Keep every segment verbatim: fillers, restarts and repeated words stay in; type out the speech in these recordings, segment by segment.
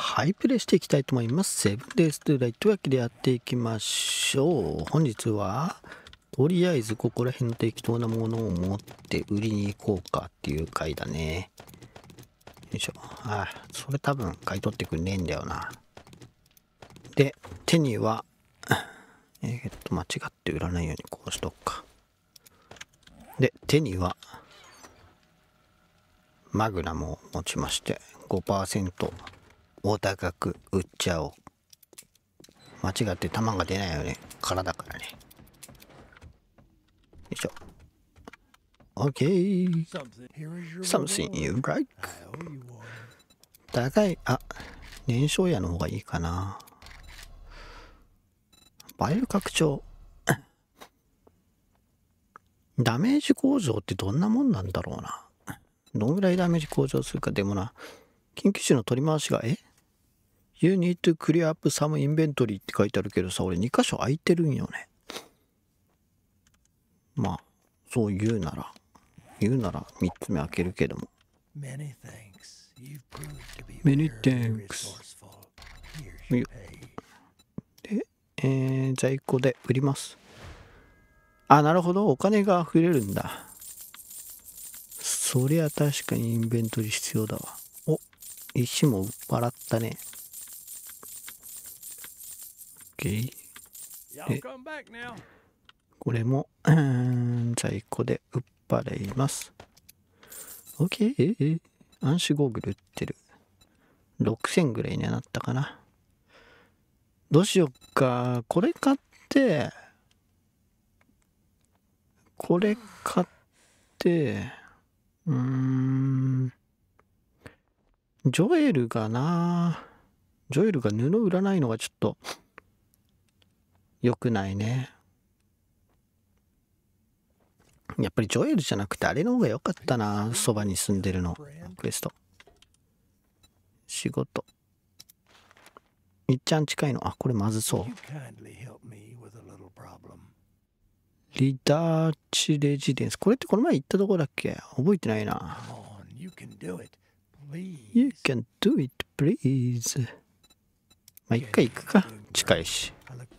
はい、プレイしていきたいと思います。セブンデイズトゥーライトというわけでやっていきましょう。本日は、とりあえずここら辺の適当なものを持って売りに行こうかっていう回だね。よいしょ。ああ、それ多分買い取ってくんねえんだよな。で、手には、えー、っと、間違って売らないようにこうしとくか。で、手には、マグナムを持ちまして、ごパーセント お高く売っちゃおう。間違って弾が出ないよね。空だからね。よいしょ。OK。Something you like。高い、あ、燃焼矢の方がいいかな。バイル拡張。ダメージ向上ってどんなもんなんだろうな。どんぐらいダメージ向上するか。でもな、緊急時の取り回しが、え ?You need to clear up some inventory って書いてあるけどさ、俺に箇所空いてるんよね。まあ、そう言うなら、言うならみっつめ開けるけども。Many thanks. で、えー、在庫で売ります。あ、なるほど。お金が溢れるんだ。そりゃ確かにインベントリ必要だわ。お、石も売っ払ったね。OK。で、これも、うーん、在庫で売っ払います。OK。暗視ゴーグル売ってる。ろくせんぐらいにはなったかな。どうしよっか。これ買って、これ買って、うーん、ジョエルがな、ジョエルが布売らないのがちょっと良くないね。やっぱりジョエルじゃなくてあれの方が良かったな。そばに住んでるの。クエスト。仕事。いっちゃん近いの。あ、これまずそう。リダーチレジデンス。これってこの前行ったとこだっけ？覚えてないな。You can do it, please. まあ、一回行くか。近いし。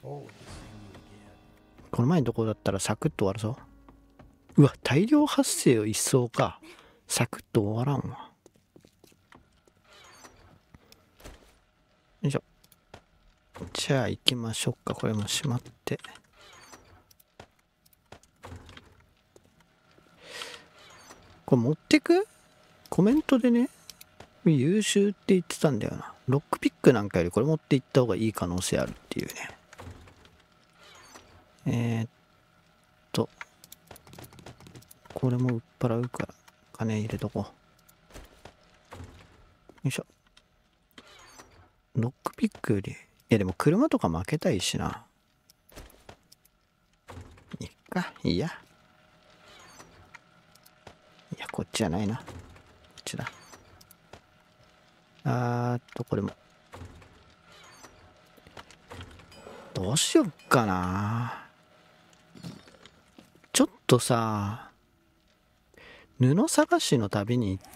この前のとこだったらサクッと終わるぞ。うわ、大量発生を一掃か。サクッと終わらんわ。よいしょ。じゃあ行きましょうか。これもしまって。これ持ってく？コメントでね、優秀って言ってたんだよな。ロックピックなんかよりこれ持っていった方がいい可能性あるっていうね。えー、っと、これも売っ払うから、金入れとこう。よいしょ。ロックピックより、いやでも車とか負けたいしな。いっか、いいや。いや、こっちじゃないな。こっちだ。あーっと、これも。どうしよっかな。ちょっとさ、布探しの旅に行って、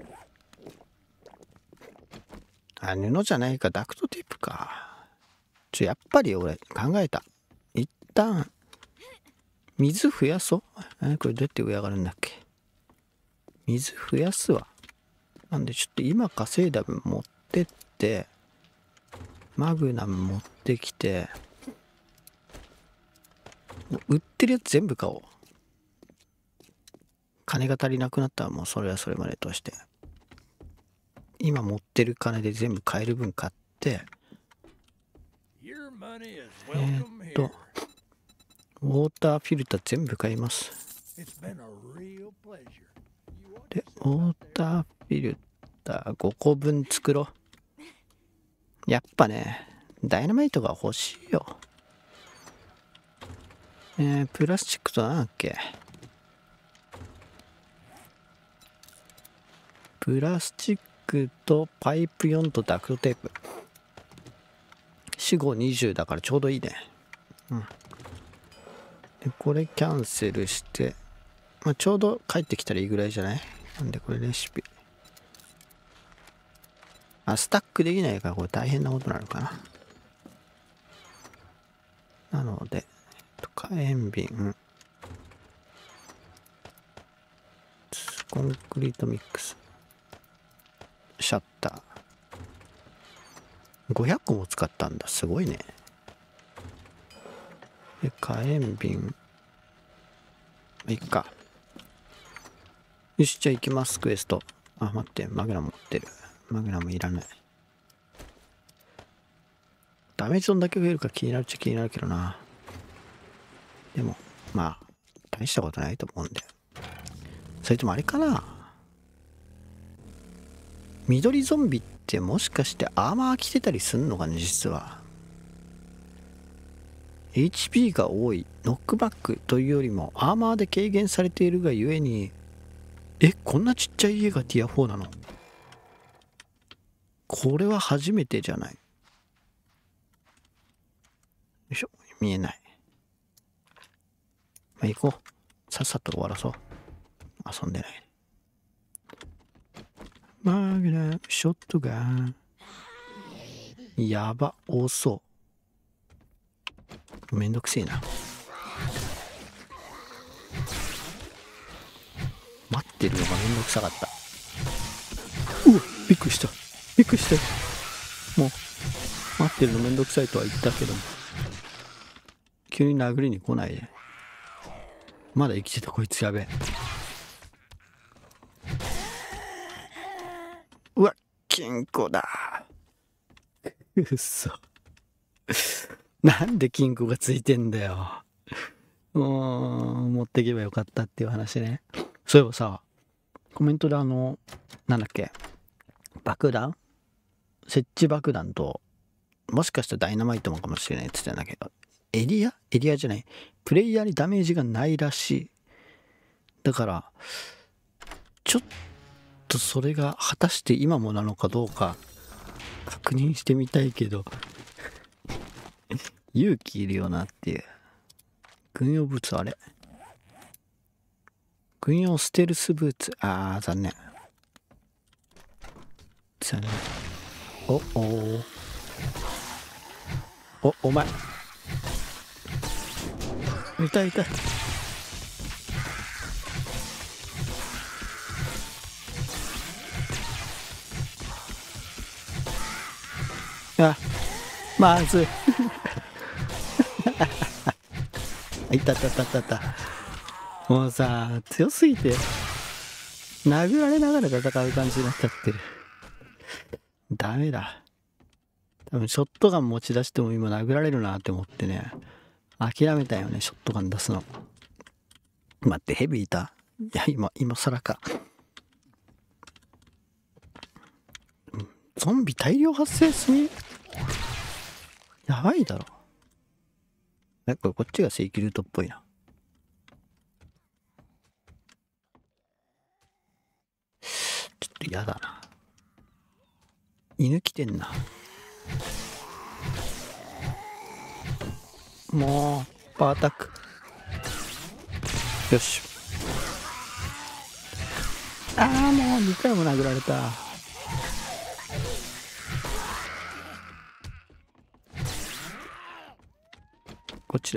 あ、布じゃないか、ダクトテープか。ちょ、やっぱり俺考えた。一旦、水増やそう。え、これどうやって上上がるんだっけ。水増やすわ。なんでちょっと今稼いだ分持ってって、マグナム持ってきて、売ってるやつ全部買おう。金が足りなくなったらもうそれはそれまでとして。今持ってる金で全部買える分買って、えー、っと、ウォーターフィルター全部買います。で、ウォーターフィルターごこぶん作ろう。やっぱね、ダイナマイトが欲しいよ。えー、プラスチックとなんだっけ。プラスチックとパイプよんとダクトテープ。よん、ご、にじゅうだからちょうどいいね。うん。で、これキャンセルして、まあ、ちょうど帰ってきたらいいぐらいじゃない？なんでこれレシピ。 あ、スタックできないからこれ大変なことなのかな。なので、火炎瓶、コンクリートミックス、シャッター。ごひゃっこも使ったんだ。すごいね。で、火炎瓶。いっか。よし、じゃあ行きます、クエスト。あ、待って、マグナム持ってる。マグナムいらない。ダメージどんだけ増えるか気になるっちゃ気になるけどな。でも、まあ、大したことないと思うんで。それともあれかな。緑ゾンビってもしかしてアーマー着てたりすんのかね、実は。エイチピー が多い、ノックバックというよりもアーマーで軽減されているがゆえに、え、こんなちっちゃい家がティアフォーなの？これは初めてじゃない。よいしょ、見えない。まあ、行こう。さっさと終わらそう。遊んでない。マグナム、ショットガン。やば、多そう。めんどくせえな。待ってるのがめんどくさかった。うわ、びっくりした。びっくりした。もう、待ってるのめんどくさいとは言ったけども。急に殴りに来ないで。まだ生きてたこいつやべえ。うわ、金庫だ。うっそ。なんで金庫がついてんだよ。もう、持っていけばよかったっていう話ね。そういえばさ、コメントであの、なんだっけ、爆弾設置爆弾と、もしかしたらダイナマイトもかもしれないって言ってたんだけど、エリアエリアじゃない。プレイヤーにダメージがないらしい。だから、ちょっとそれが果たして今もなのかどうか確認してみたいけど、勇気いるよなっていう。軍用ブーツあれ軍用ステルスブーツ。あー、残念。残念。お、おお、お前。痛い痛い。あ、まずい。いたたたたた。もうさ、強すぎて、殴られながら戦う感じになっちゃってる。ダメだ。多分ショットガン持ち出しても今殴られるなって思ってね、諦めたよね、ショットガン出すの。待って、ヘビいた？いや、今、今更か。ゾンビ大量発生すぎ？やばいだろ。え、これこっちが正規ルートっぽいな。ちょっと嫌だな。犬来てんな。もう、パーアタック。よし。ああ、もうにかいも殴られた。こっちで。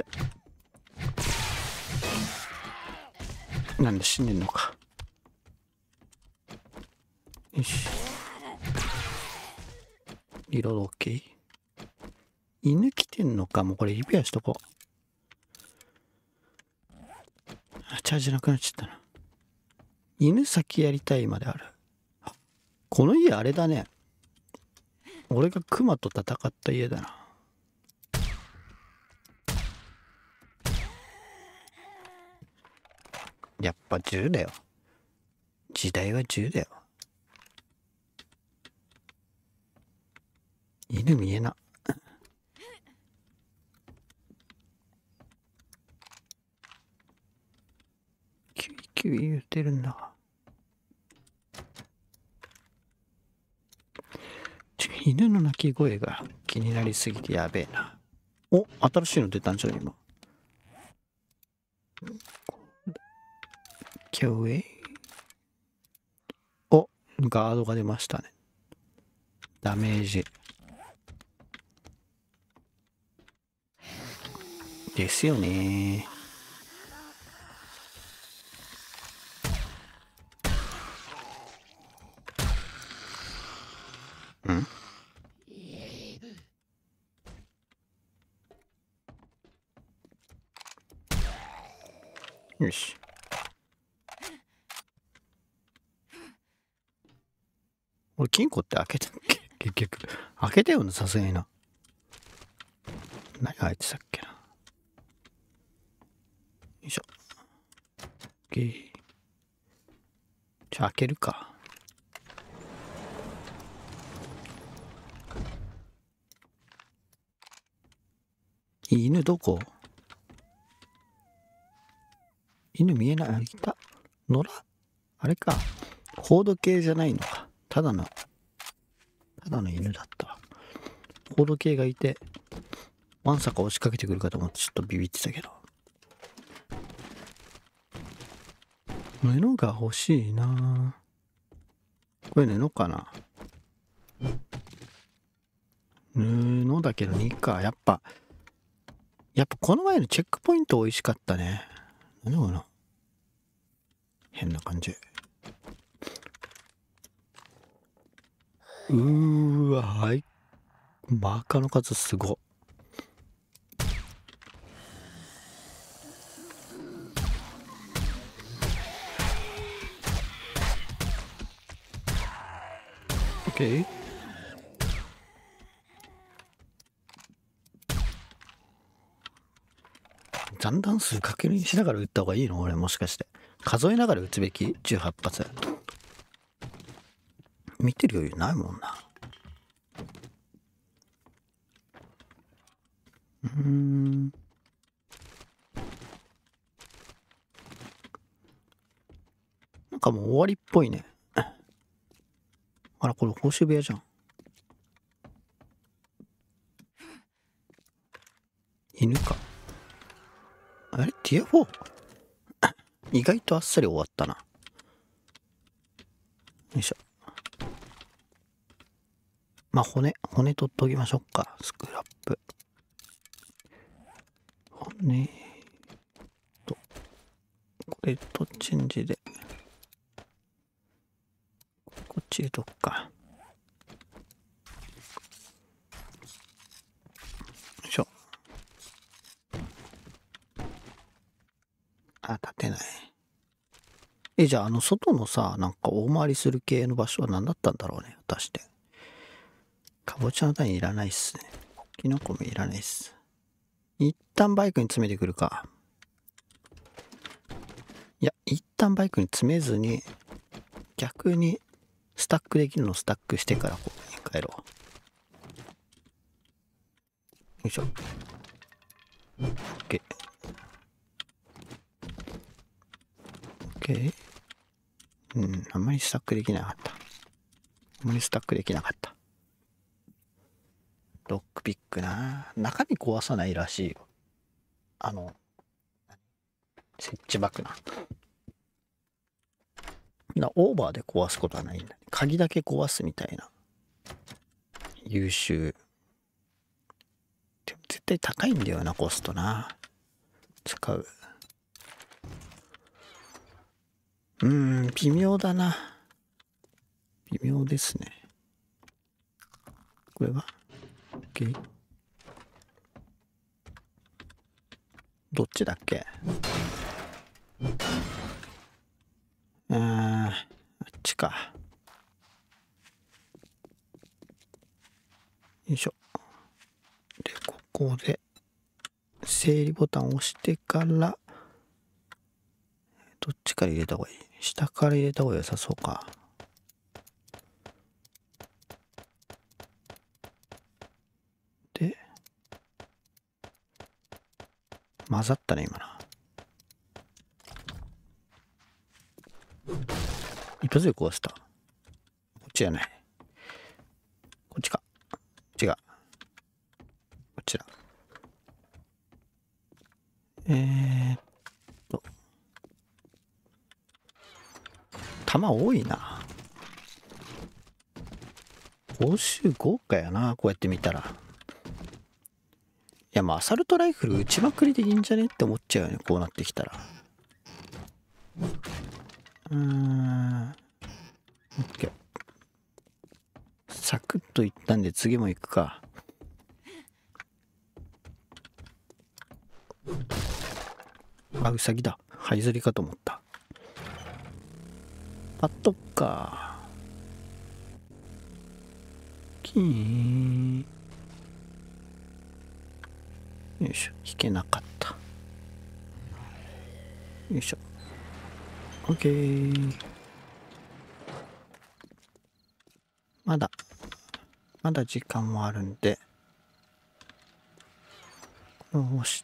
なんで死んでんのか。よし。リロード OK。犬来てんのか。もうこれリペアしとこう。チャージなくなっちゃったな。犬先やりたいまである。この家あれだね。俺がクマと戦った家だな。やっぱ銃だよ。時代は銃だよ。犬見えな。キュイキュイ言ってるんだが。犬の鳴き声が気になりすぎてやべえな。お、新しいの出たんじゃん今。今日へ。お、ガードが出ましたね。 ダメージですよね。ん？よし。俺金庫って開けたっけ？結局開けたよな、さすがにな。何が入ってたっけな。よいしょ。OK。じゃあ開けるか。犬どこ？犬見えない。あ、いた。野良？あれか。コード系じゃないのか。ただの、ただの犬だったわ。コード系がいて、わんさか押しかけてくるかと思ってちょっとビビってたけど。布が欲しいな。これ布かな。布だけどにか。やっぱ、やっぱこの前のチェックポイント美味しかったね。何この変な感じ。うーわ、はい。マーカーの数すご。OK。残弾数確認しながら撃った方がいいの？俺もしかして。数えながら撃つべき ?じゅうはち 発。見てる余裕ないもんな。うーん。なんかもう終わりっぽいね。あら、これ報酬部屋じゃん。犬か。あれ ティアフォー？ 意外とあっさり終わったな。よいしょ。まあ骨、骨取っときましょうか。スクラップ。骨と、これとチェンジで。こっち入れとくか。よいしょ。あ、立てない。え、じゃああの外のさ、なんか大回りする系の場所は何だったんだろうね、果たして。かぼちゃの種いらないっすね。キノコもいらないっす。一旦バイクに詰めてくるか。いや、一旦バイクに詰めずに、逆にスタックできるのをスタックしてからここに帰ろう。よいしょ。OK。OK。うん、あんまりスタックできなかった。あんまりスタックできなかった。ロックピックな。中身壊さないらしいよ。あの、設置バッグな。なオーバーで壊すことはないんだね。鍵だけ壊すみたいな。優秀。でも絶対高いんだよな、コストな。使う。うーん、微妙だな。微妙ですね。これは ?OK。どっちだっけ？うーん、あっちか。よいしょ。で、ここで、整理ボタンを押してから、どっちから入れた方がいい？下から入れた方が良さそうか。で、混ざったね、今な。一発で壊した。こっちじゃない。こっちか。違う。こっちだ。えーっと。弾多いな。 報酬豪華やな、こうやって見たら。いや、もうアサルトライフル撃ちまくりでいいんじゃねって思っちゃうよね、こうなってきたら。うーん。OK。サクッといったんで次も行くか。あ、ウサギだ。ハイズリかと思った。パッとか。キーン。よいしょ。引けなかった。よいしょ。OK。まだ、まだ時間もあるんで、これを押して、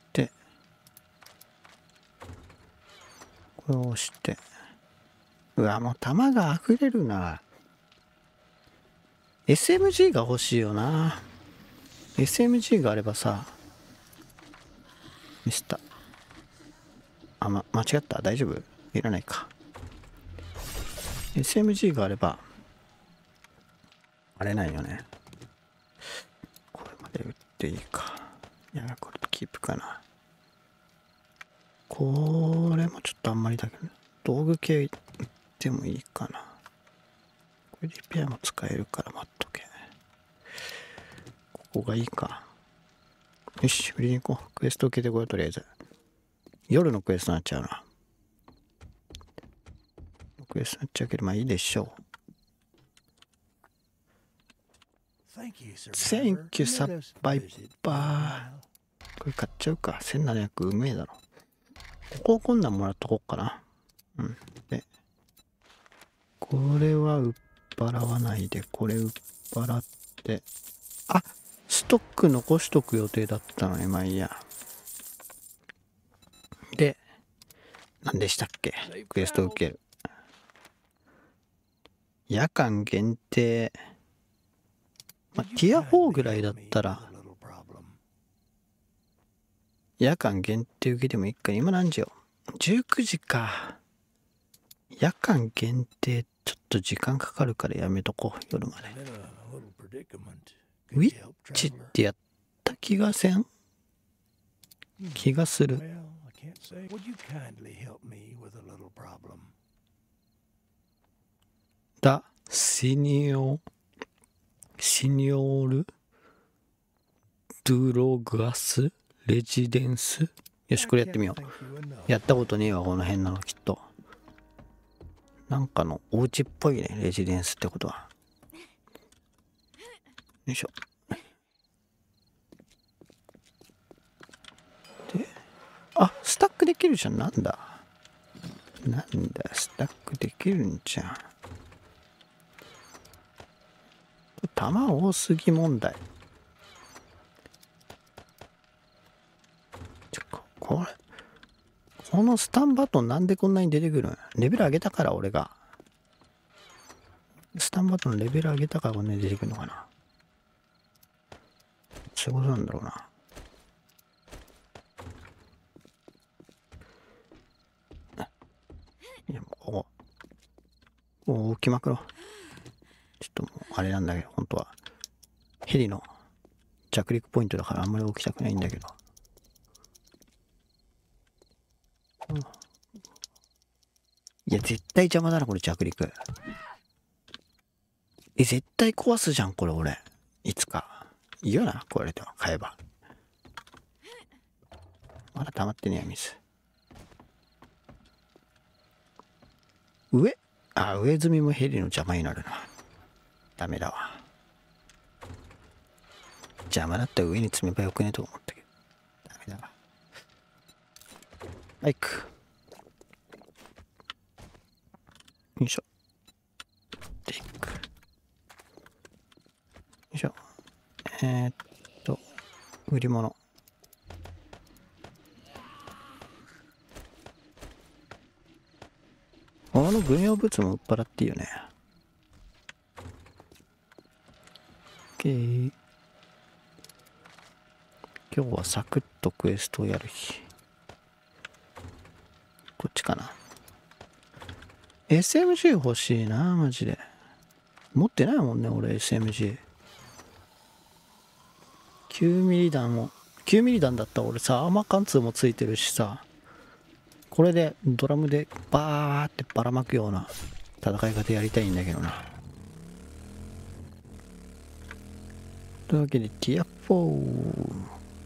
これを押して、うわ、もう弾が溢れるな。エスエムジー が欲しいよな。エスエムジー があればさ、ミスった。あ、ま、間違った。大丈夫？いらないか。エスエムジー があれば、あれないよね。これまで打っていいか。いや、これキープかな。これもちょっとあんまりだけど、道具系打ってもいいかな。これリペアも使えるから待っとけ。ここがいいか。よし、売りに行こう。クエスト受けてこよう、とりあえず。夜のクエストになっちゃうな。クエストになっちゃうけど、まあいいでしょう。Thank you, サバイバー。これ買っちゃうか。せんななひゃくうめえだろ。こここんなんもらっとこっかな。うん。で、これは売っ払わないで、これ売っ払って。あ、ストック残しとく予定だったのに、まあいいや。で、何でしたっけ？クエスト受ける。夜間限定。まあ、ティアフォーぐらいだったら、夜間限定受けてもいいか。今何時よ？じゅうくじか。夜間限定、ちょっと時間かかるからやめとこう、夜まで。ウィッチってやった気がせん？気がする。だ、シニオ、シニオール、ドゥロガス、レジデンス。よし、これやってみよう。やったことねえわ、この辺なの、きっと。なんかのお家っぽいね、レジデンスってことは。よいしょ。で、あ、スタックできるじゃん。なんだ。なんだ、スタックできるんじゃん。弾多すぎ問題。ちょ、これ。このスタンバトンなんでこんなに出てくるん？レベル上げたから俺が。スタンバトンレベル上げたからこんなに出てくるのかな。そういうことなんだろうな。いや、もうここ。こう置きまくろう。ちょっともうあれなんだけど、本当は。ヘリの着陸ポイントだからあんまり置きたくないんだけど。うん、いや、絶対邪魔だな、これ着陸。え、絶対壊すじゃん、これ俺。いつか。いいよな、壊れても買えば。まだ溜まってねえや、水。上あ、上積みもヘリの邪魔になるな。ダメだわ。邪魔だったら上に積めばよくねと思ったけど。ダメだわ。バイク。よいしょ。テイク。よいしょ。えー、っと、売り物。この軍用物も売っ払っていいよね。OK。今日はサクッとクエストをやる日。こっちかな。エスエムジー 欲しいな、マジで。 持ってないもんね俺 エスエムジー。きゅうミリ弾をきゅうミリ弾だったら俺さアーマー貫通もついてるしさ、これでドラムでバーってばらまくような戦い方やりたいんだけどな。というわけでティアフォー、よ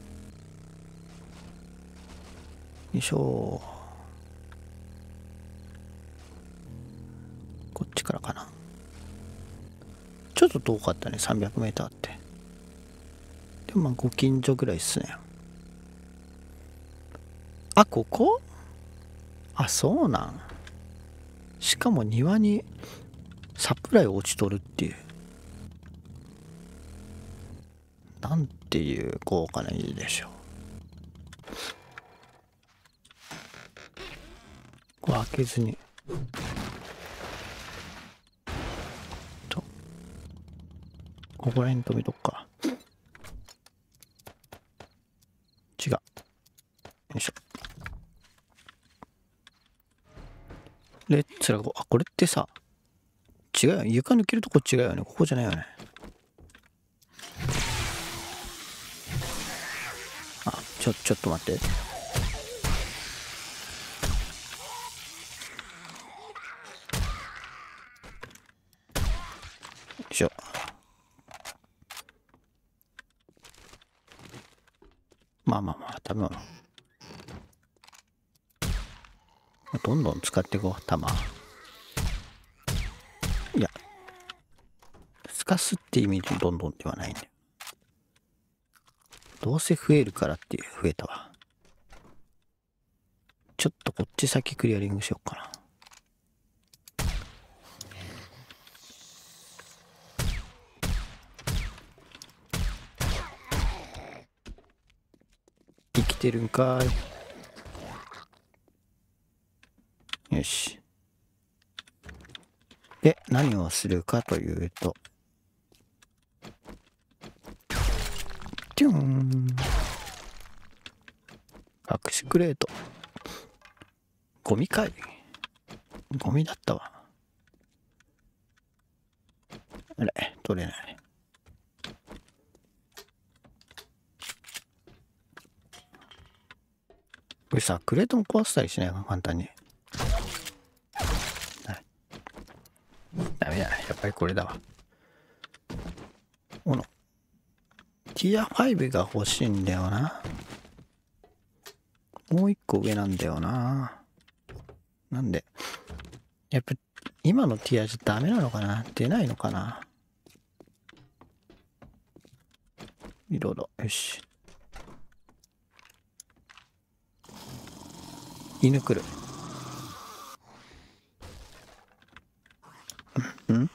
いしょ。こっちからかな。ちょっと遠かったね、さんびゃくメーターって。でもまあご近所ぐらいっすね。あ、ここ？あ、そうなん。しかも庭にサプライ落ちとるっていう。なんていう豪華な家でしょう。これ開けずに。と。ここら辺に止めとくか。違う。よいしょ。レッツラゴー。あ、これってさ、違うよ。床抜けるとこ違うよね。ここじゃないよね。あ、ちょ、ちょっと待って。よいしょ。まあまあまあ、食べ物。どんどん使っていこう、弾。いや、すかすって意味でどんどんではないんだよ。どうせ増えるからっていう、増えたわ。ちょっとこっち先クリアリングしようかな。生きてるんかい。よし。で、何をするかというと、テューン。隠しクレート。ゴミかい。ゴミだったわ。あれ、取れない。これさ、クレートも壊したりしないか、簡単に。ダメだ、やっぱりこれだわ。この、ティアファイブが欲しいんだよな。もう一個上なんだよな。なんで、やっぱ今のティアじゃダメなのかな？出ないのかな？リロード。よし。犬来る。ん？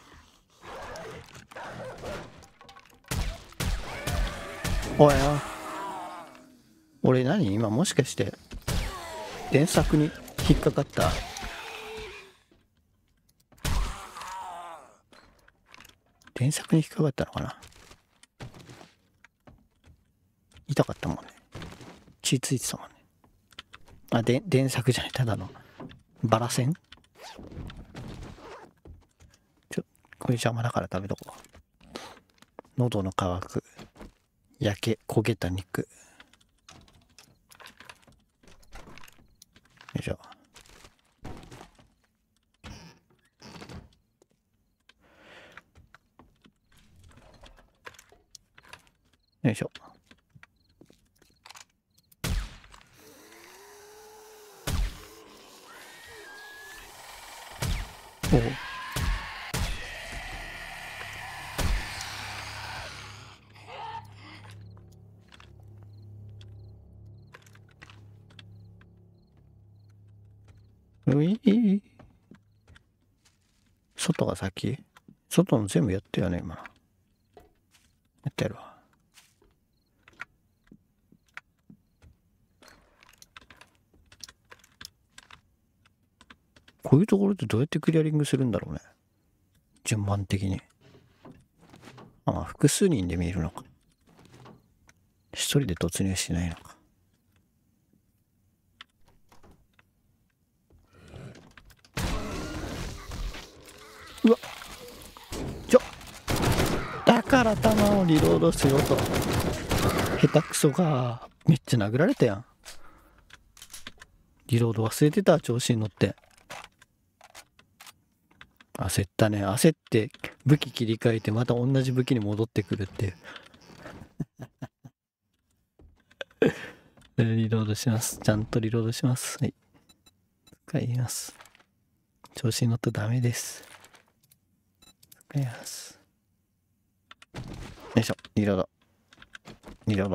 おいおい。俺何？今もしかして電柵に引っかかった？電柵に引っかかったのかな？痛かったもんね。血ついてたもんね。あ、で、電柵じゃない、ただのバラ線？ちょ、これ邪魔だから食べとこう。喉の渇く、焼け、焦げた肉。よいしょ。よいしょ。おう。うい、外が先？外の全部やったよね、今。やってやるわ。こういうところってどうやってクリアリングするんだろうね。順番的に。あ、まあ、複数人で見るのか。一人で突入しないのか。うわっ。ちょ、 だから弾をリロードしろと。下手くそが。めっちゃ殴られたやん。リロード忘れてた、調子に乗って。焦ったね。焦って武器切り替えてまた同じ武器に戻ってくるっていう。リロードします。ちゃんとリロードします。はい。使います。調子に乗ったらダメです。使います。よいしょ。リロード。リロード。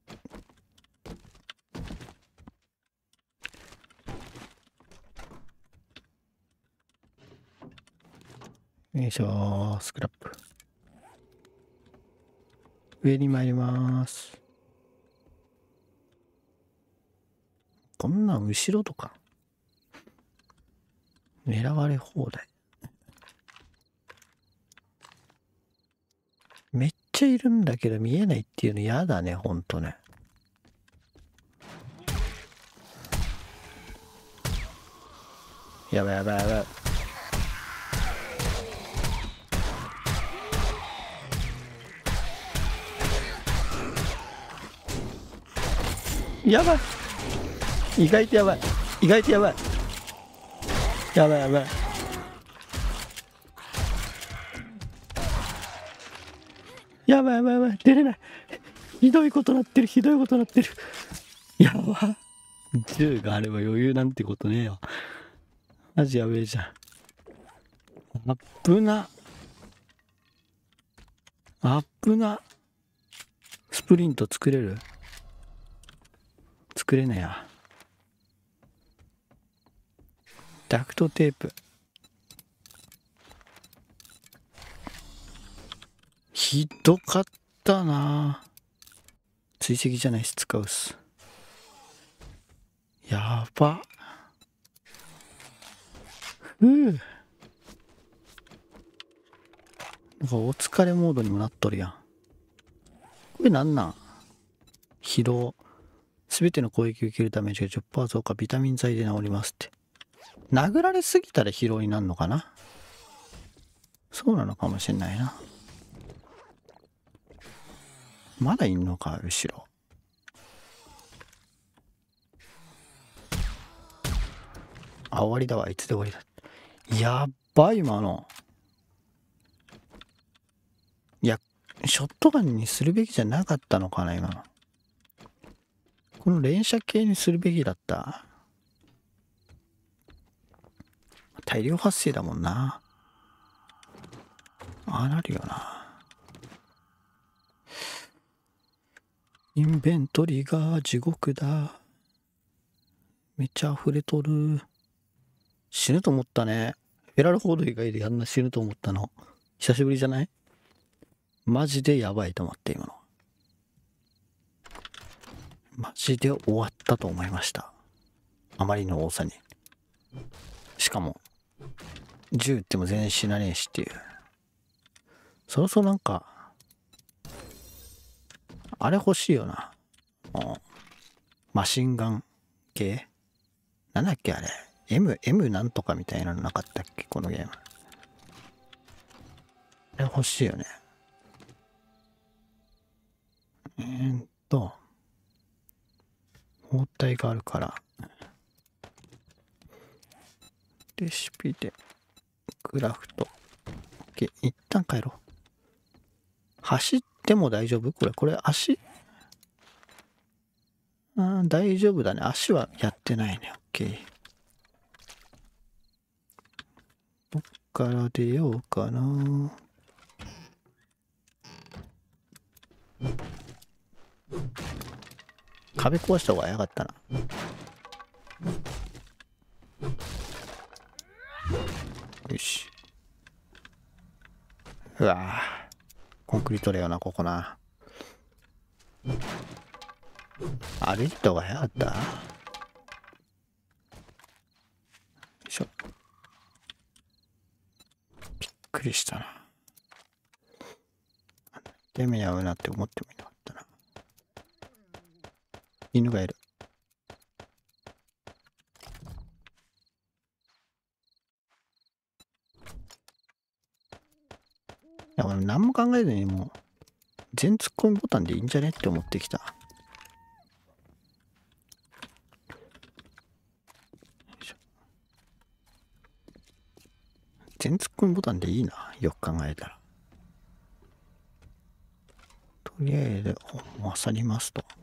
よいしょ。スクラップ。上に参ります。こんなん後ろとか。狙われ放題。めっちゃいるんだけど見えないっていうの嫌だね、ほんとね。やばいやばいやばい。やばい。意外とやばい。意外とやばい。やばいやばい。やばいやばいやばい。出れない。ひどいことなってる。ひどいことなってる。やば。銃があれば余裕なんてことねえよ。マジやべえじゃん。あっぶな。あっぶな。スプリント作れる？作れねえや。ダクトテープ。ひどかったな。追跡じゃないし使うっす。やば。ふう。なんかお疲れモードにもなっとるやん。これなんなん？疲労。すべての攻撃を受けるダメージが じゅっパーセント 増加、ビタミン剤で治りますって。殴られすぎたら疲労になるのかな？そうなのかもしれないな。まだいんのか、後ろ。あ、終わりだわ。いつで終わりだ。やっばい、今の。いや、ショットガンにするべきじゃなかったのかな、今の。この連射系にするべきだった。大量発生だもんな。ああなるよな。インベントリが地獄だ。めっちゃ溢れとる。死ぬと思ったね。フェラルフォード以外であんな死ぬと思ったの。久しぶりじゃない？マジでやばいと思って今の。マジで終わったと思いました。あまりの多さに。しかも、銃撃っても全然死なねえしっていう。そろそろなんか、あれ欲しいよな。マシンガン系？なんだっけあれ。M、M なんとかみたいなのなかったっけこのゲーム。あれ欲しいよね。えーっと、包帯があるから、レシピで、クラフト。OK、一旦帰ろう。走っても大丈夫？これ、これ足？あー大丈夫だね。足はやってないね。OK。どっから出ようかな。壁壊した方が早かったな。よし。うわぁ。コンクリートだよな、ここな。歩いた方が早かった。よいしょ。びっくりしたな。手目に合うなって思ってもいなかったな。犬がいる。いや、俺何もも考えずにもう全突っ込みボタンでいいんじゃねって思ってきた。全突っ込みボタンでいいな、よく考えたら。とりあえず本を漁りますと。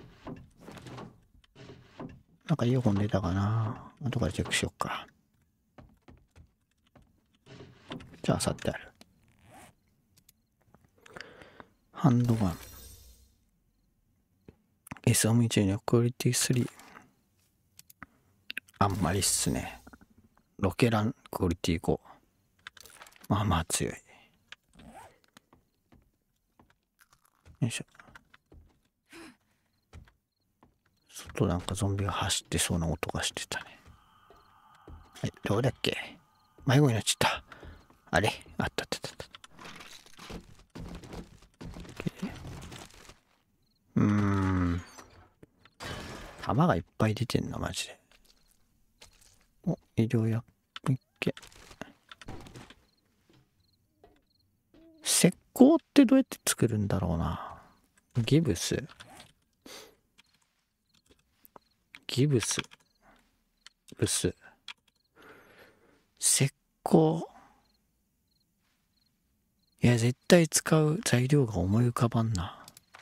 なんかいい本出たかな。後からチェックしよっか。じゃあ漁ってある。ハンドガン エスエムいち のクオリティスリー、あんまりっすね。ロケランクオリティご、まあまあ強い。よいしょ。外なんかゾンビが走ってそうな音がしてたね。はい、どうだっけ。迷子になっちゃった。あれあったあったあった。うーん。弾がいっぱい出てんな、マジで。お、医療薬系。石膏ってどうやって作るんだろうな。ギブス。ギブス。ブス。石膏。いや、絶対使う材料が思い浮かばんな。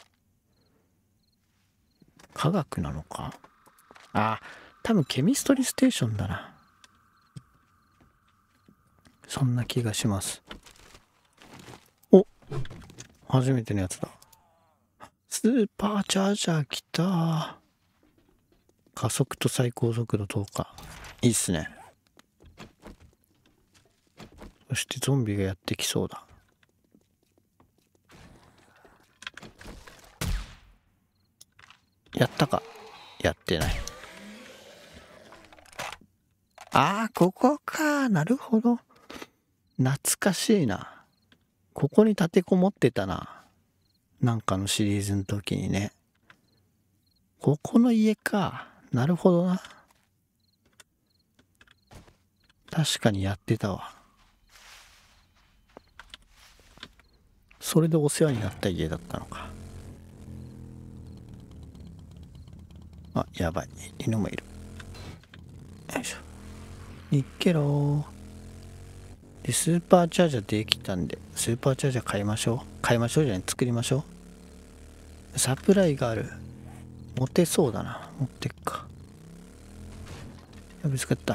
科学なのか。あ、多分ケミストリーステーションだな。そんな気がします。お、初めてのやつだ。スーパーチャージャー来た。加速と最高速度等か。いいっすね。そしてゾンビがやってきそうだ。やったか。やってない。ああ、ここか。なるほど。懐かしいな。ここに立てこもってたな。なんかのシリーズの時にね。ここの家か。なるほどな。確かにやってたわ。それでお世話になった家だったのか。あ、やばい。犬もいる。よいしょ。いっけろー。で、スーパーチャージャーできたんで、スーパーチャージャー買いましょう。買いましょうじゃない、作りましょう。サプライがある。持てそうだな。持ってっか。ぶつかった。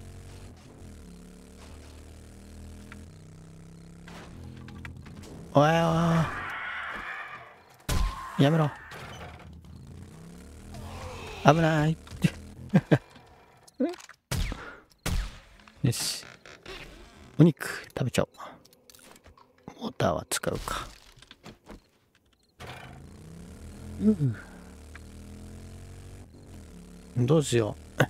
おいおい。やめろ。危ない。よし。お肉食べちゃおう。モーターは使うか。うん。どうしよう。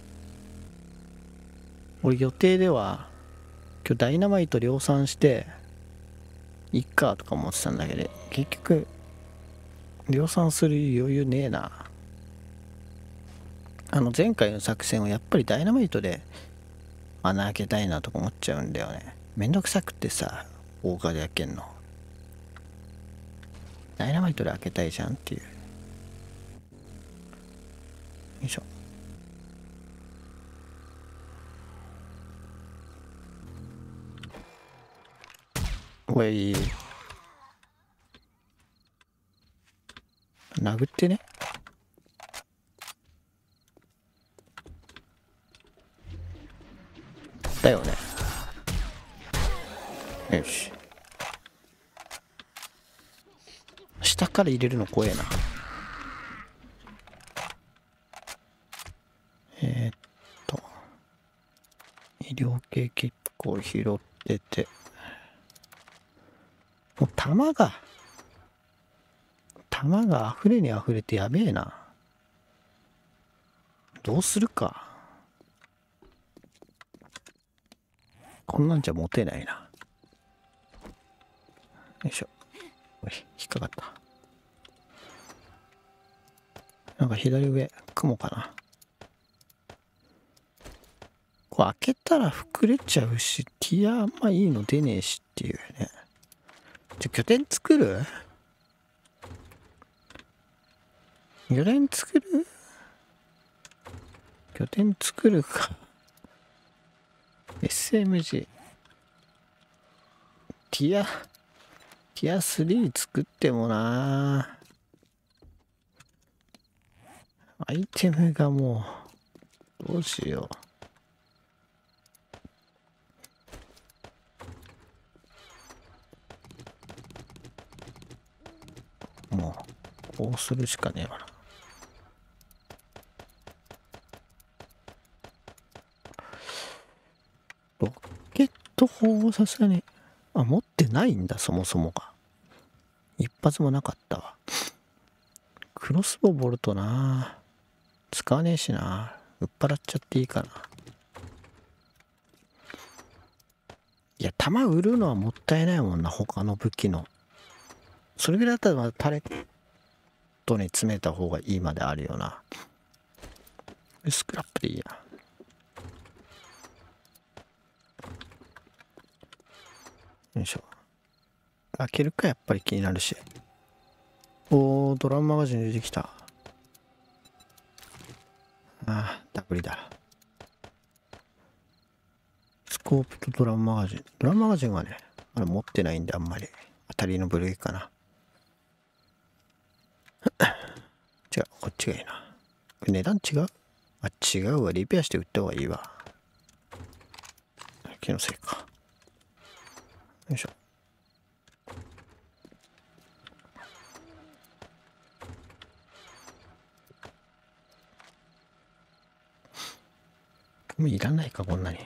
俺予定では今日ダイナマイト量産していっかとか思ってたんだけど、結局量産する余裕ねえな。あの前回の作戦はやっぱりダイナマイトで穴開けたいなとか思っちゃうんだよね。めんどくさくてさ、大火で開けんの。ダイナマイトで開けたいじゃんっていう。よいしょ。おい。殴ってね。だよね。よし。下から入れるの怖えな。えー、っと。医療系結構拾ってて。もう弾が、弾が溢れに溢れてやべえな。どうするか。こんなんじゃ持てないな。よいしょ。おい、引っかかった。なんか左上、雲かな。これ開けたら膨れちゃうし、ティアあんまいいの出ねえしっていうね。 じゃ、拠点作る拠点作る拠点作るか。エスエムジー。ティア、ティアスリー作ってもなアイテムがもう、どうしよう。もう、こうするしかねえわな。ロケット砲をさすがに、あ、持ってないんだ、そもそもが。一発もなかったわ。クロスボウボルトな使わねえしな売っ払っちゃっていいかな。いや、弾売るのはもったいないもんな、他の武器の。それぐらいだったらパレットに詰めた方がいいまであるよな。スクラップでいいや。よいしょ。開けるかやっぱり気になるし。おー、ドラムマガジン出てきた。ああ、ダブリだ。スコープとドラムマガジン。ドラムマガジンはね、まだ持ってないんであんまり。当たりの部類かな。違う、こっちがいいな。値段違うあ、違うわ。リペアして売った方がいいわ。気のせいか。よいしょ。もういらないか、こんなに。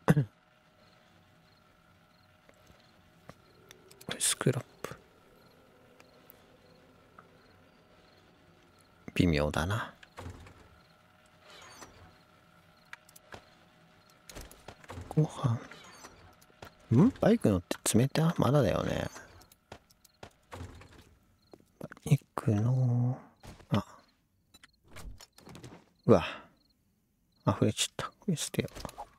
スクラップ。微妙だな。ご飯。んバイク乗って冷たいまだだよね。バイクの、あ。うわ。溢れちゃった。これ捨てよう。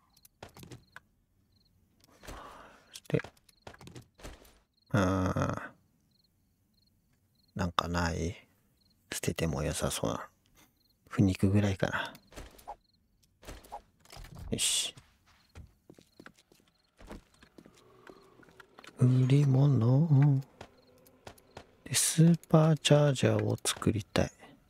捨て。うーん。なんかない。捨てても良さそうな。腐肉ぐらいかな。よし。売り物でスーパーチャージャーを作りたい。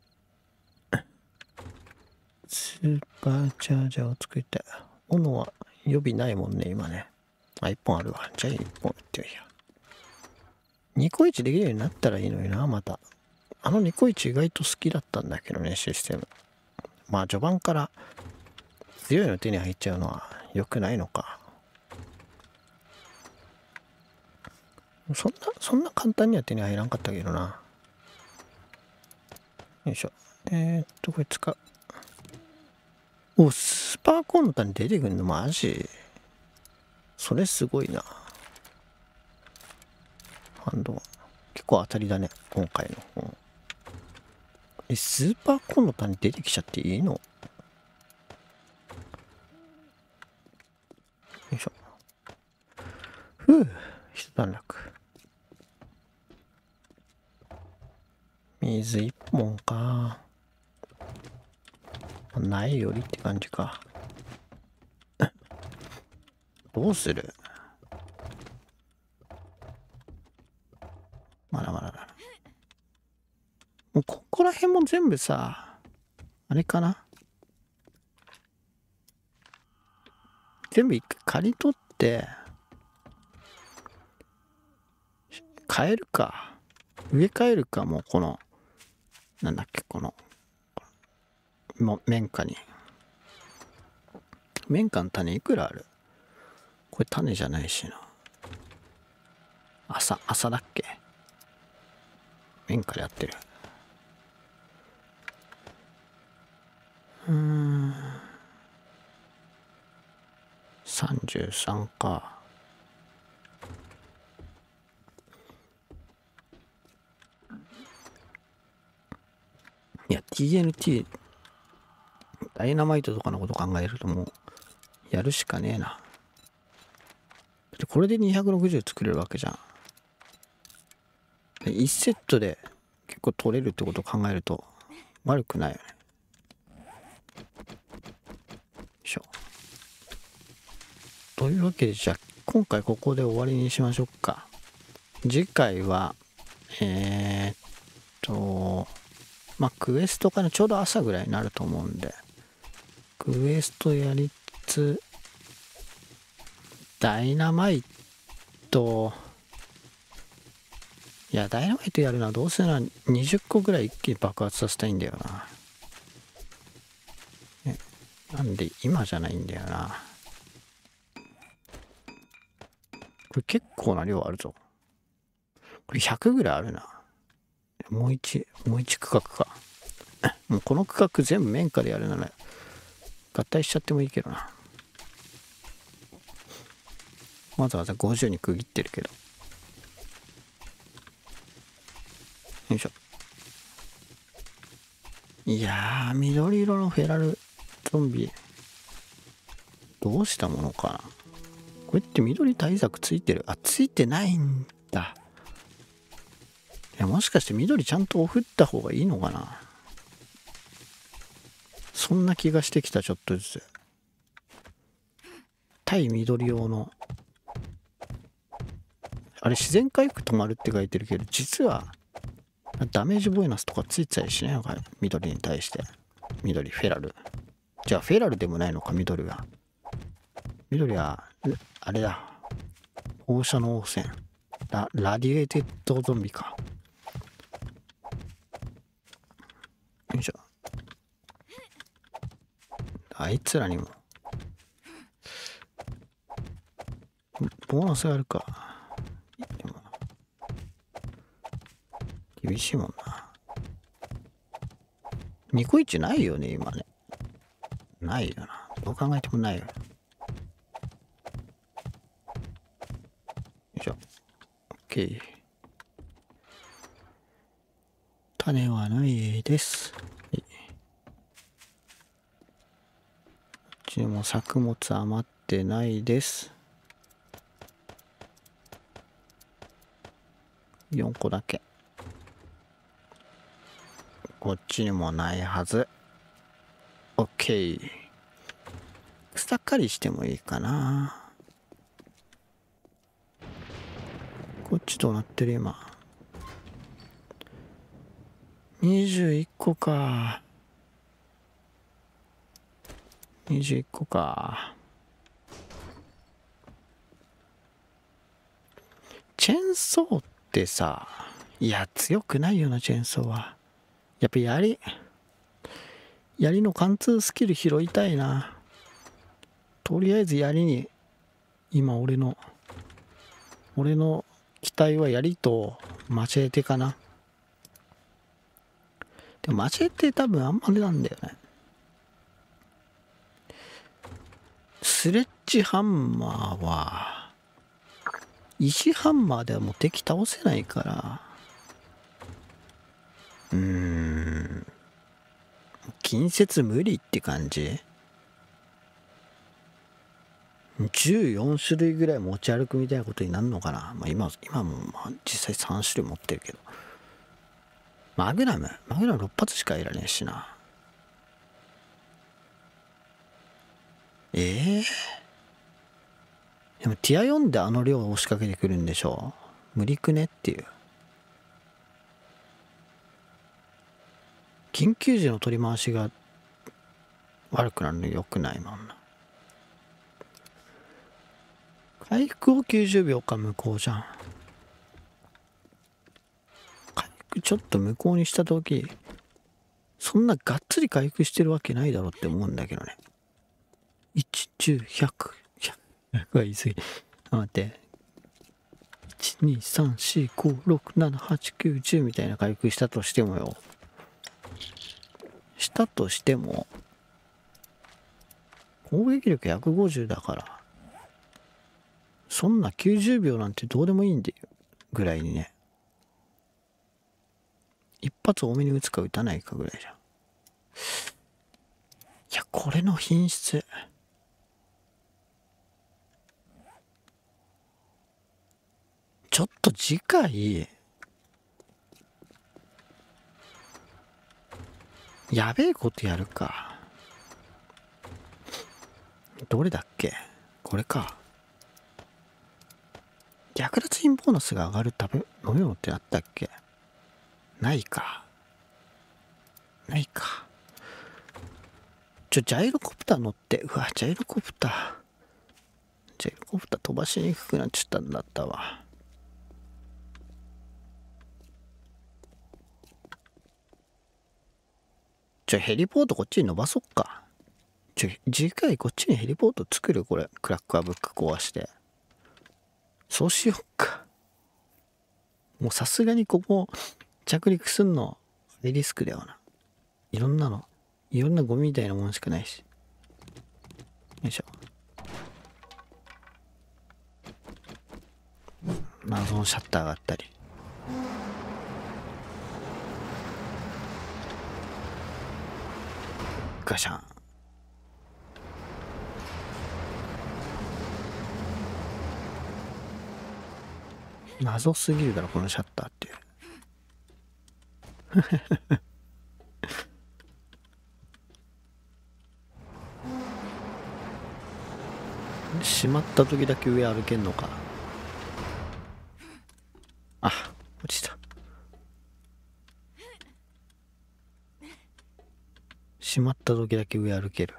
スーパーチャージャーを作りたい。斧は予備ないもんね、今ね。あ、いっぽんあるわ。じゃあいっぽんやってよいや。ニコイチできるようになったらいいのにな、また。あのニコイチ意外と好きだったんだけどね、システム。まあ序盤から強いの手に入っちゃうのは良くないのか。そんな、そんな簡単には手に入らんかったけどな。よいしょ。えー、っと、これ使う。お、スパーコンタに出てくるのマジそれすごいな。ハンドは。結構当たりだね、今回の本。え、スーパーコンタに出てきちゃっていいの？よいしょ。ふう、一段落。水一本か。ないよりって感じか。どうする？まだまだだ。もうここら辺も全部さ、あれかな？全部一回刈り取って、変えるか。植え替えるか、もうこの、なんだっけ、この、も綿花に。綿花の種いくらある？これ種じゃないしな。朝、朝だっけ？綿花でやってる。うーん。さんじゅうさんか。いや、ティーエヌティー、ダイナマイトとかのこと考えるともう、やるしかねえな。これでにひゃくろくじゅう作れるわけじゃん。 いちセットで結構取れるってことを考えると悪くないよね。よいしょ。というわけで、じゃあ今回ここで終わりにしましょうか。次回はえー、っとまあクエストかな、ちょうど朝ぐらいになると思うんで、クエストやりつつダイナマイト、いやダイナマイトやるのはどうせならにじゅっこぐらい一気に爆発させたいんだよな。えなんで今じゃないんだよな。これ結構な量あるぞ。これひゃくぐらいあるな。もう一もう一区画か。もうこの区画全部面からやるなら合体しちゃってもいいけどな。わざわざごじゅうに区切ってるけど。よいしょ。いやー、緑色のフェラルゾンビどうしたものかな。これって緑対策ついてる？あ、ついてないんだ。いや、もしかして緑ちゃんと振った方がいいのかな。そんな気がしてきた。ちょっとずつ対緑用のあれ自然回復止まるって書いてるけど、実はダメージボーナスとかついてたりしないのか、緑に対して。緑フェラル、じゃあフェラルでもないのか緑は。緑はあれだ、放射能汚染、ララディエーテッドゾンビか。よいしょ。あいつらにもボーナスがあるか。でも厳しいもんな。ニコイチないよね今ね。ないよな、どう考えてもないよ。よいしょ。 OK、 種はないです。はい、こっちにも作物余ってないです。よんこだけ。こっちにもないはず。 OK、 草刈りしてもいいかな。こっちどうなってる今。にじゅういっこか。にじゅういっこか。チェーンソーってさ、いや強くないよなチェーンソーは。やっぱ槍槍の貫通スキル拾いたいな。とりあえず槍に今俺の俺の期待は槍とマチェーテかな。でもマチェーテ多分あんまりなんだよね。スレッジハンマーは石ハンマーではもう敵倒せないから、うーん近接無理って感じ。じゅうよん種類ぐらい持ち歩くみたいなことになるのかな。まあ今、今もまあ実際さん種類持ってるけど。マグナムマグナムろっ発しかいらねえしな。ええー、でもティアよんであの量を押しかけてくるんでしょ。無理くねっていう。緊急時の取り回しが悪くなるの良くないもんな。回復をきゅうじゅうびょうか無効じゃん。回復ちょっと無効にした時、そんながっつり回復してるわけないだろって思うんだけどね。いち、じゅう、ひゃく、ひゃくは言い過ぎ。あ、待って。いち、に、さん、し、ご、ろく、なな、はち、きゅう、じゅうみたいな回復したとしてもよ。したとしても、攻撃力ひゃくごじゅうだから、そんなきゅうじゅうびょうなんてどうでもいいんだよ。ぐらいにね。一発多めに打つか打たないかぐらいじゃん。いや、これの品質。ちょっと次回、 やべえことやるか。どれだっけ？これか。略奪品ボーナスが上がる食べ飲み物ってあったっけ？ないか。ないか。ちょ、ジャイロコプター乗って、うわ、ジャイロコプター。ジャイロコプター飛ばしにくくなっちゃったんだったわ。ちょ、ヘリポートこっちに伸ばそっか。ちょ、次回こっちにヘリポート作るこれ。クラッカーブック壊して。そうしよっか。もうさすがにここ着陸すんのリスクだよな。いろんなの、いろんなゴミみたいなもんしかないし。よいしょ。謎のシャッターがあったり。ガシャン。謎すぎるだろこのシャッターって閉まった時だけ上歩けんのか。あ、落ちた。閉まった時だけ上歩ける。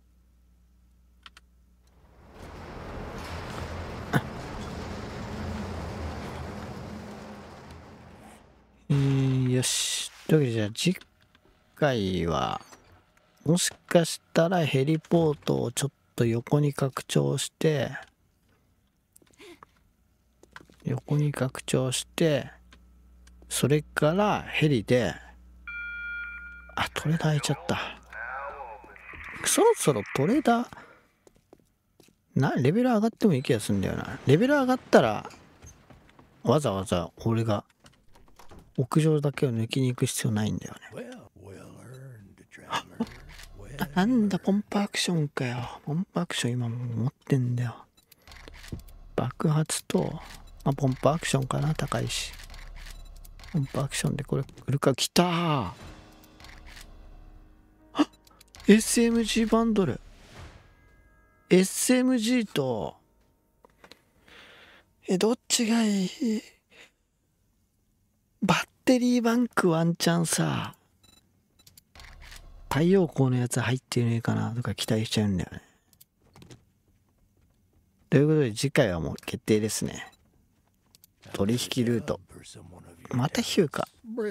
えー、よし。というわけでじゃあ次回はもしかしたらヘリポートをちょっと横に拡張して横に拡張してそれからヘリで、あ、トレーダー開いちゃった。そろそろトレーダーなレベル上がってもいい気がするんだよな。レベル上がったらわざわざ俺が屋上だけを抜きに行く必要ないんだよね。なんだポンプアクションかよ。ポンプアクション今も持ってんだよ。爆発と、まあ、ポンプアクションかな。高いしポンプアクションでこれ売るか。来たー。 エスエムジー バンドル エスエムジー とえどっちがいい？バッテリーバンクワンチャンさ太陽光のやつ入ってねえかなとか期待しちゃうんだよね。ということで次回はもう決定ですね。取引ルートまたヒューか。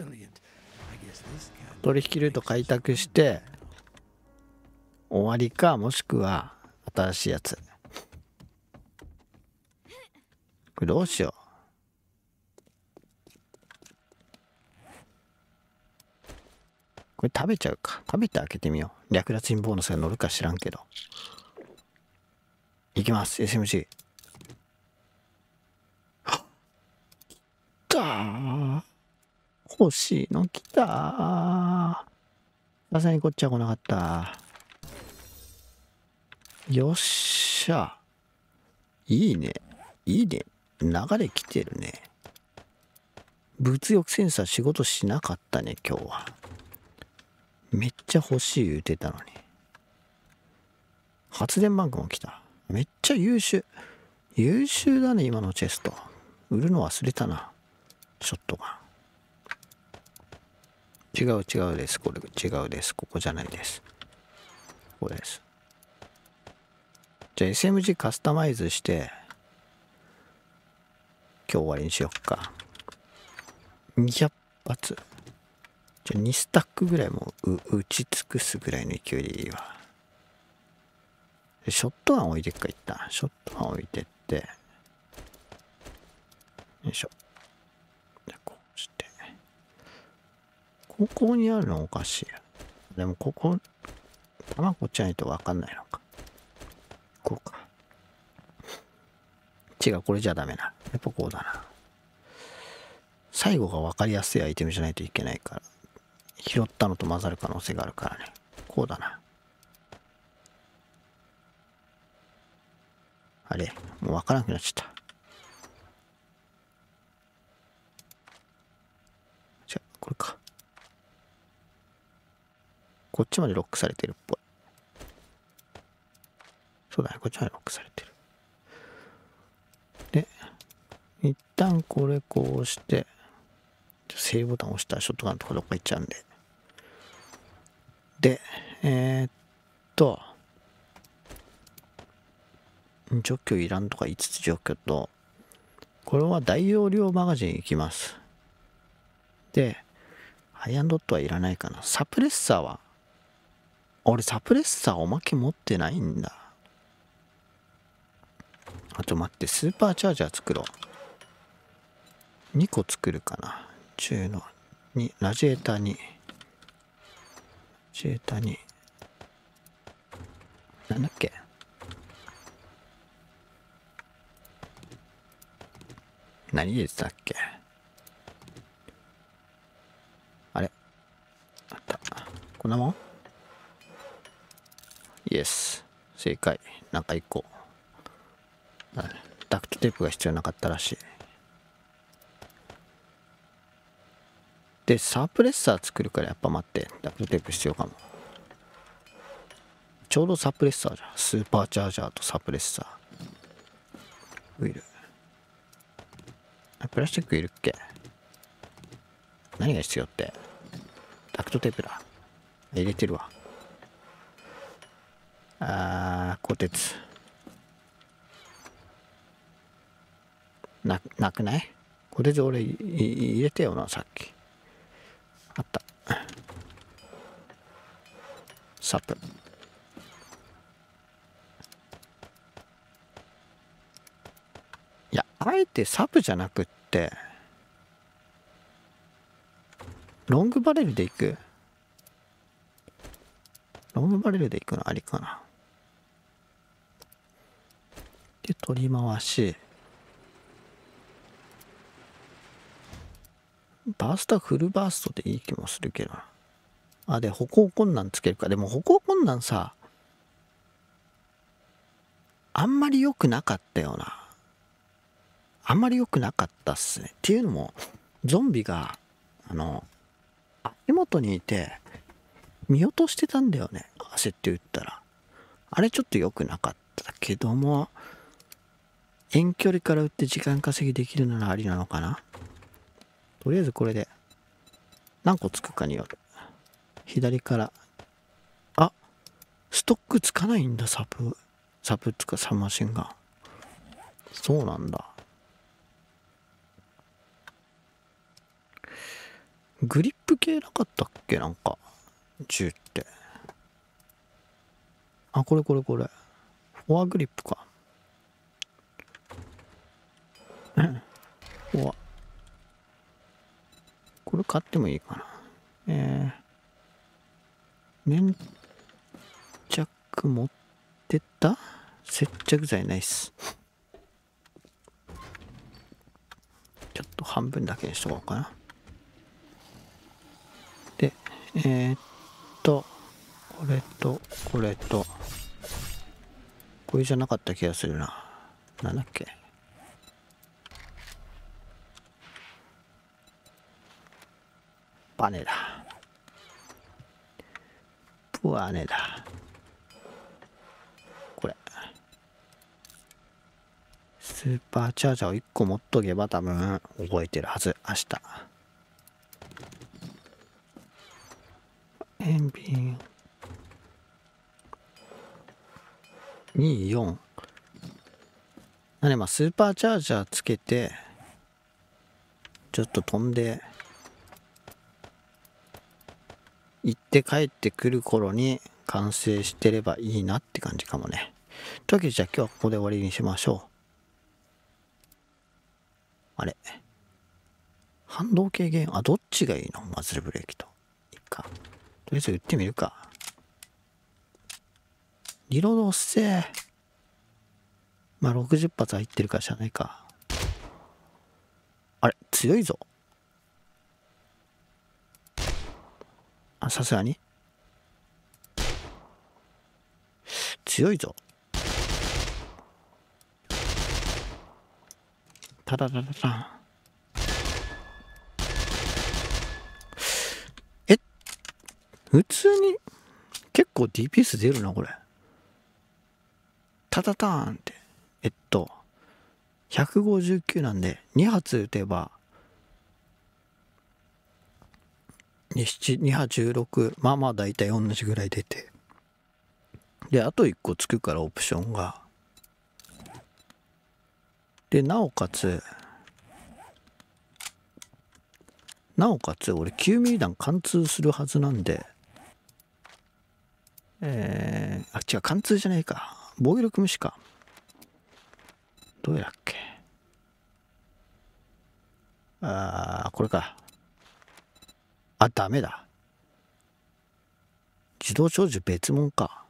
取引ルート開拓して終わりか、もしくは新しいやつ。これどうしよう。これ食べちゃうか。食べて開けてみよう。略奪品ボーナスが乗るか知らんけど。いきます エスエムジー。 はっ来たー。欲しいの来たー。さすがにこっちは来なかった。よっしゃ。いいね。いいね。流れ来てるね。物欲センサー仕事しなかったね、今日は。めっちゃ欲しい言うてたのに。発電バンクも来た。めっちゃ優秀。優秀だね、今のチェスト。売るの忘れたな。ショットが。違う違うです。これ違うです。ここじゃないです。これです。じゃあ エスエムジー カスタマイズして、今日終わりにしよっか。にひゃく発。じゃあにスタックぐらいもう打ち尽くすぐらいの勢いでいいわ。ショットガン置いてっか、一旦。ショットガン置いてって。よいしょ。で、こうして。ここにあるのおかしい。でもここ、弾こっちないとわかんないのか。こうか。違う、これじゃダメな。やっぱこうだな。最後が分かりやすいアイテムじゃないといけないから。拾ったのと混ざる可能性があるからね。こうだな。あれ、もう分からなくなっちゃった。じゃあ、これか。 こっちまでロックされてるっぽい。そうだね、こっちまでロックされてる。で、一旦これこうして、セーブボタン押したらショットガンとかどっか行っちゃうんで。で、えー、っと、除去いらんとかいつつ除去と、これは大容量マガジンいきます。で、アイアンドットはいらないかな。サプレッサーは、俺サプレッサーおまけ持ってないんだ。あと待って、スーパーチャージャー作ろう。にこ作るかな。じゅうのに、ラジエーターに。ラジエーターに。なんだっけ。何入れてたっけ。あれあった。こんなもん？イエス。正解。なんか一個。ダクトテープが必要なかったらしい。で、サープレッサー作るからやっぱ待って。ダクトテープ必要かも。ちょうどサプレッサーじゃん。スーパーチャージャーとサプレッサー。ウィル。プラスチックいるっけ？何が必要って？ダクトテープだ。入れてるわ。あー、鋼鉄。な、なくない？鋼鉄俺入れてよな、さっき。あった。サプ。いや、あえてサプじゃなくって、ロングバレルでいく？ロングバレルでいくのありかな。で、取り回し。バーストはフルバーストでいい気もするけどな。あ、で、歩行困難つけるか。でも歩行困難さ、あんまり良くなかったよな。あんまり良くなかったっすね。っていうのも、ゾンビが、あの、足元にいて、見落としてたんだよね。焦って撃ったら。あれちょっと良くなかったけども、遠距離から撃って時間稼ぎできるならありなのかな。とりあえずこれで、何個つくかによる。左から、あ、ストックつかないんだ、サプ。サプつかサブマシンガン。そうなんだ。グリップ系なかったっけ？なんか銃って。あ、これこれこれ。フォアグリップか。フォア。これ買ってもいいかな。えー、粘着持ってた？接着剤ないっす。ちょっと半分だけにしとこうかな。で、えー、っと、これと、これと、これじゃなかった気がするな。なんだっけ。バネだ。プワネだ。これ。スーパーチャージャーをいっこ持っとけば多分覚えてるはず。明日。塩ビに、よん。なんでまあスーパーチャージャーつけて、ちょっと飛んで、行って帰ってくる頃に完成してればいいなって感じかもね。というわけでじゃあ今日はここで終わりにしましょう。あれ反動軽減、あ、どっちがいいの？マズルブレーキと。いいか。とりあえず撃ってみるか。リロード押せー。まあろくじゅっぱつ入ってるからしゃあないか。あれ強いぞ。あ、さすがに強いぞ。タララララ。え、普通に結構 ディーピーエス 出るなこれ。タタターンって。えっとひゃくごじゅうきゅうなんでに発撃てばに波じゅうろく、まあまあ大体同じぐらい出て、であといっこつくからオプションが、でなおかつなおかつ俺きゅうミリ弾貫通するはずなんで、えー、あ違う貫通じゃないか、防御力無視か、どうやっけ、あーこれか、あダメだ、自動長寿別物か、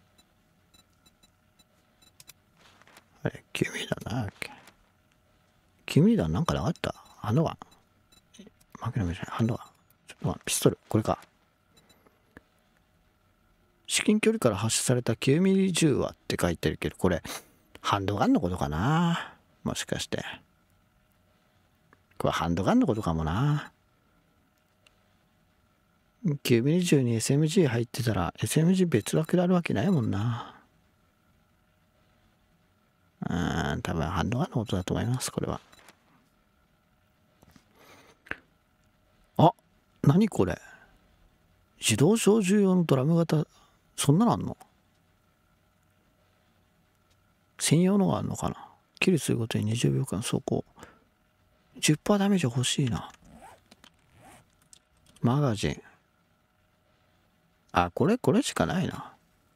あれきゅうミリ弾なんだっけ、きゅうミリ弾なんかなかった、ハンドガン、負けないじゃない、ハンドガン、ちょっと待って、ピストルこれか、至近距離から発射されたきゅうミリ銃はって書いてるけど、これハンドガンのことかな、もしかしてこれハンドガンのことかもな。きゅうミリ銃に エスエムジー 入ってたら エスエムジー 別枠であるわけないもんな。うーん多分ハンドガンのことだと思います、これは。あ、何これ、自動小銃用のドラム型、そんなのあんの、専用のがあんのかな、キルするごとににじゅうびょうかん走行 じゅっパーセント ダメージ欲しいな。マガジン、あこれこれしかないな、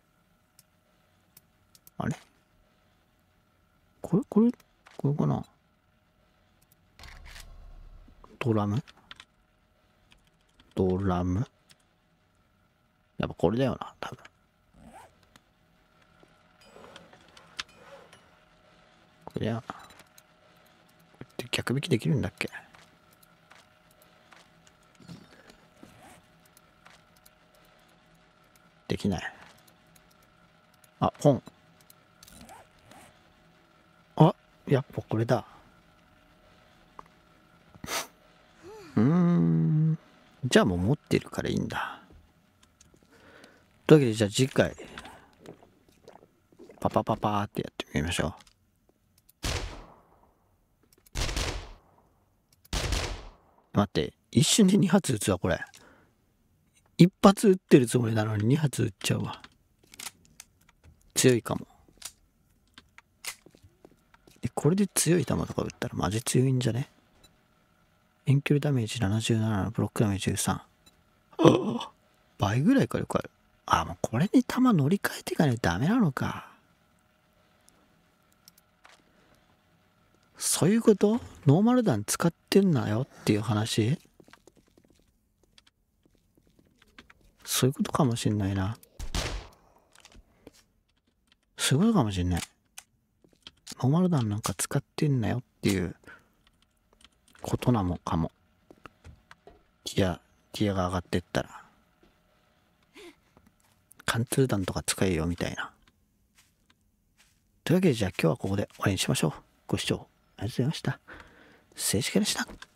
あれこれこれこれかな、ドラムドラムやっぱこれだよな多分、これだよな、これって逆引きできるんだっけ、できない、あ本、あやっぱこれだ、うーんじゃあもう持ってるからいいんだ。というわけでじゃあ次回パパパパーってやってみましょう。待って、一瞬でに発撃つわこれ、一発撃ってるつもりなのにに発撃っちゃうわ、強いかも。えこれで強い弾とか撃ったらマジ強いんじゃね、遠距離ダメージななじゅうななのブロックダメージじゅうさん、倍ぐらい火力ある。あもうこれに弾乗り換えていかないとダメなのか、そういうこと、ノーマル弾使ってんなよっていう話、そういうことかもしんないな、そういうことかもしんない、ノーマル弾なんか使ってんなよっていうことなのかも、ティアティアが上がってったら貫通弾とか使えよみたいな。というわけでじゃあ今日はここで終わりにしましょう。ご視聴ありがとうございました。静止画でした。